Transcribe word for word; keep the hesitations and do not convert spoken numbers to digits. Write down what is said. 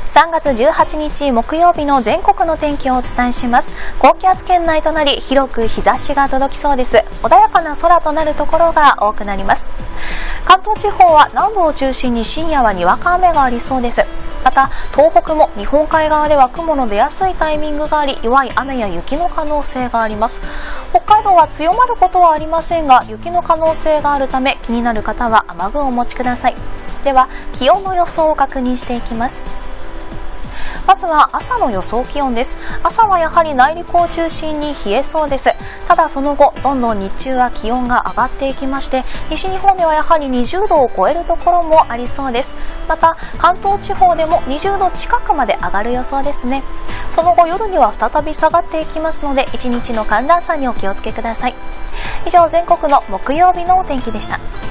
さんがつじゅうはちにち木曜日の全国の天気をお伝えします。高気圧圏内となり広く日差しが届きそうです。穏やかな空となるところが多くなります。関東地方は南部を中心に深夜はにわか雨がありそうです。また東北も日本海側では雲の出やすいタイミングがあり弱い雨や雪の可能性があります。北海道は強まることはありませんが雪の可能性があるため気になる方は雨具をお持ちください。では気温の予想を確認していきます。まずは朝の予想気温です。朝はやはり内陸を中心に冷えそうです。ただその後どんどん日中は気温が上がっていきまして西日本ではやはりにじゅうどを超えるところもありそうです。また関東地方でもにじゅうど近くまで上がる予想ですね。その後夜には再び下がっていきますのでいちにちの寒暖差にお気をつけください。以上全国の木曜日のお天気でした。